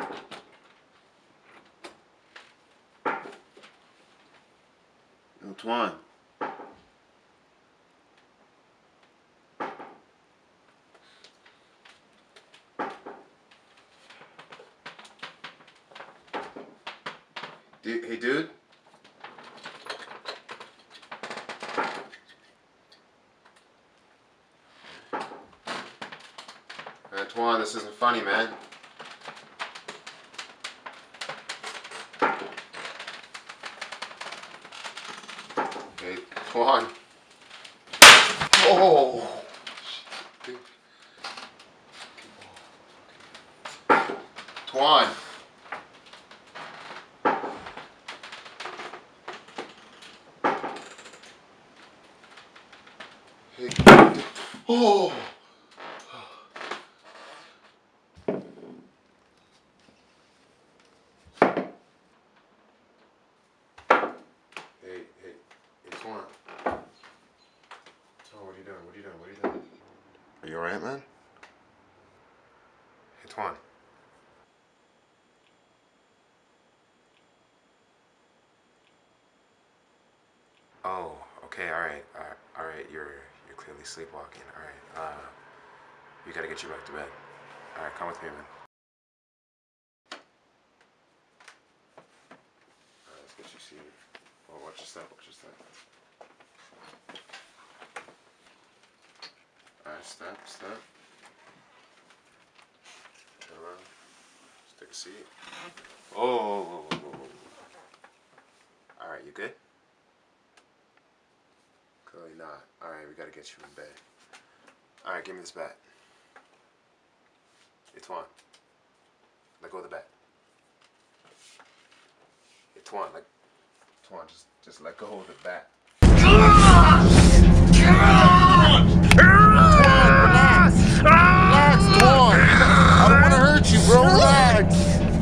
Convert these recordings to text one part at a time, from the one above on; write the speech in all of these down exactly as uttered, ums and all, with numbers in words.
Yo, Tuan. Hey, dude. Man, Tuan, this isn't funny, man. Hey, Tuan. Oh. Tuan. Hey. Oh. Hey, hey, hey, Tuan. Oh, what are you doing? What are you doing? What are you doing? Are you alright, man? Hey, Tuan. Oh, okay, alright, alright, alright, you're, you're clearly sleepwalking, alright, uh, we gotta get you back to bed. Alright, come with me, man. Alright, let's get you seated. Oh, watch your step, watch your step. Alright, step, step. Turn around. Just take a seat. Oh, oh, oh, oh, oh. Alright, you good? Clearly not. Alright, we gotta get you in bed. Alright, give me this bat. Hey, Tuan. Let go of the bat. Hey, Tuan, like, Tuan, just, just let go of the bat. Relax! Relax, Tuan! I don't want to hurt you, bro. Relax!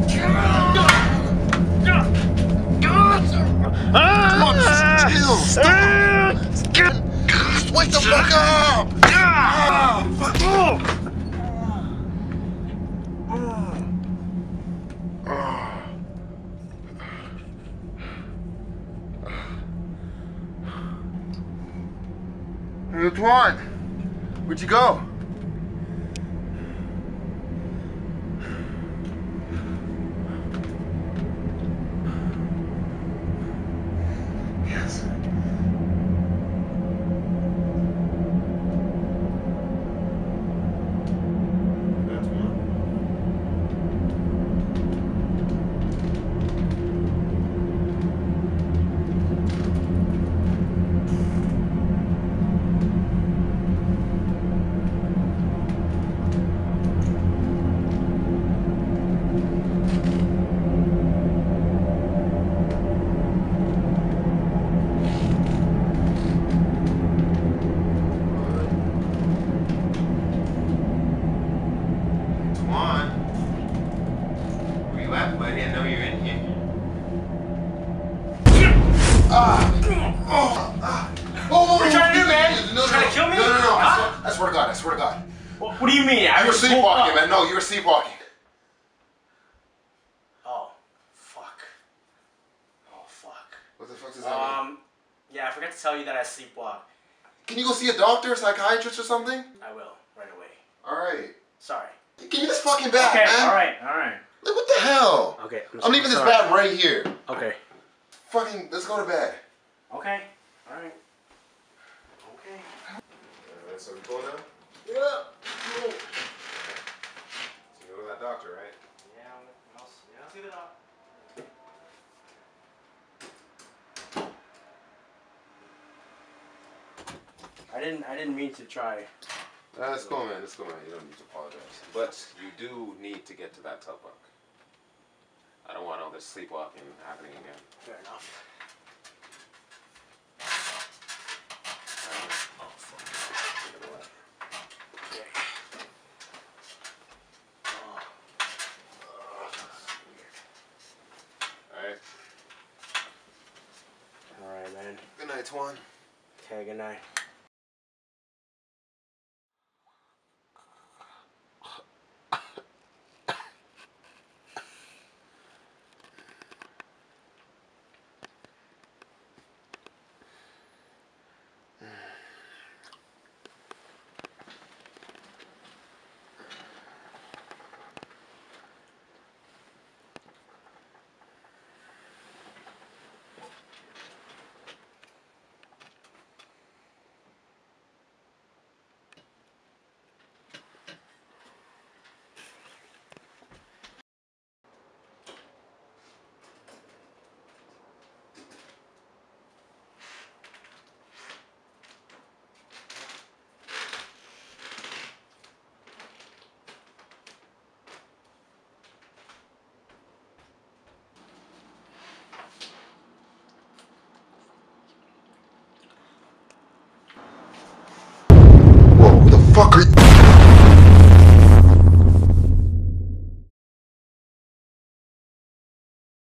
Tuan, just chill. Stop! Just wake the fuck up! Hey, Tuan, where'd you go? Yes. I swear to God, I swear to God. What, what do you mean? I you were sleepwalking, man. No, you were sleepwalking. Oh, fuck. Oh, fuck. What the fuck does that um, mean? Yeah, I forgot to tell you that I sleepwalk. Can you go see a doctor, a psychiatrist or something? I will, right away. Alright. Sorry. Give me this fucking bat, okay, man. alright, alright. Like, what the hell? Okay, I'm, I'm leaving this sorry. bat right here. Okay. Fucking, let's go to bed. Okay, alright. Okay. Alright, so we go now? Yeah. Cool. So you go to that doctor, right? Yeah, I'll, yeah, I'll see the doctor. I didn't, I didn't mean to try. Uh, let's go, man. Let's go, man. You don't need to apologize. But you do need to get to that tub bunk. I don't want all this sleepwalking happening again. Fair enough. Uh, oh, fuck. Okay. Oh. Alright. Alright, man. Good night, Tuan. Okay, good night.